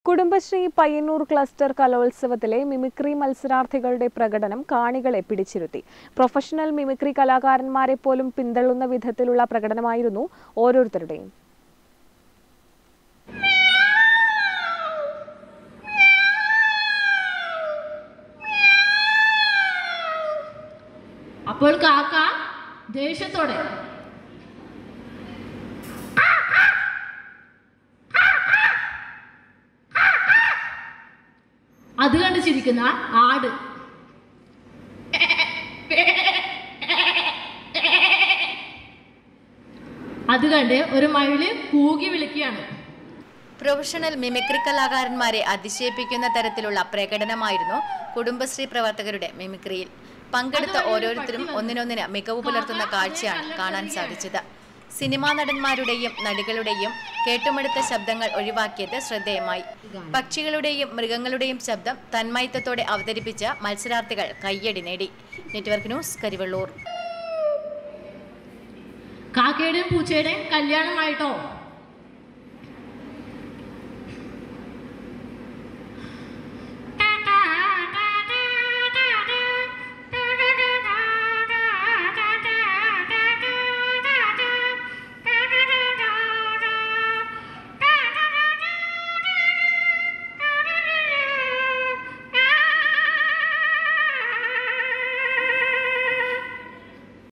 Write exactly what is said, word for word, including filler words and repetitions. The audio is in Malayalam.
കുടുംബശ്രീ പയ്യന്നൂർ ക്ലസ്റ്റർ കലോത്സവത്തിലെ മിമിക്രി മത്സരാർത്ഥികളുടെ പ്രകടനം കാണികളെ പിടിച്ചിരുത്തി. പ്രൊഫഷണൽ മിമിക്രി കലാകാരന്മാരെ പോലും പിന്തള്ളുന്ന വിധത്തിലുള്ള പ്രകടനമായിരുന്നു ഓരോരുത്തരുടെയും. അപ്പോൾ കാക്ക ദേഷ്യത്തോടെ അത് കണ്ട് ചിരിക്കുന്ന ആട്, അത് കണ്ട് ഒരു മയില് കൂകി വിളിക്കുകയാണ്. പ്രൊഫഷണൽ മിമിക്രി കലാകാരന്മാരെ അതിശയിപ്പിക്കുന്ന തരത്തിലുള്ള പ്രകടനമായിരുന്നു കുടുംബശ്രീ പ്രവർത്തകരുടെ മിമിക്രിയിൽ. പങ്കെടുത്ത ഓരോരുത്തരും ഒന്നിനൊന്നിന് മികവ് പുലർത്തുന്ന കാഴ്ചയാണ് കാണാൻ സാധിച്ചത്. സിനിമാ നടന്മാരുടെയും നടികളുടെയും കേട്ടുമെടുത്ത ശബ്ദങ്ങൾ ഒഴിവാക്കിയത് ശ്രദ്ധേയമായി. പക്ഷികളുടെയും മൃഗങ്ങളുടെയും ശബ്ദം തന്മയത്വത്തോടെ അവതരിപ്പിച്ച മത്സരാർത്ഥികൾ കയ്യടി നേടി. Network news, Karivellur. കാക്കയുടെയും പൂച്ചയുടെയും കല്യാണമായിട്ടോ?